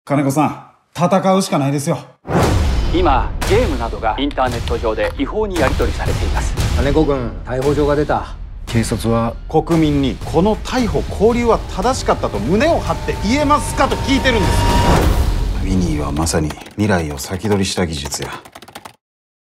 金子さん、戦うしかないですよ。 今ゲームなどがインターネット上で違法にやり取りされています。 金子君、逮捕状が出た。 警察は国民にこの逮捕勾留は正しかったと胸を張って言えますかと聞いてるんです。ウィニーはまさに未来を先取りした技術や。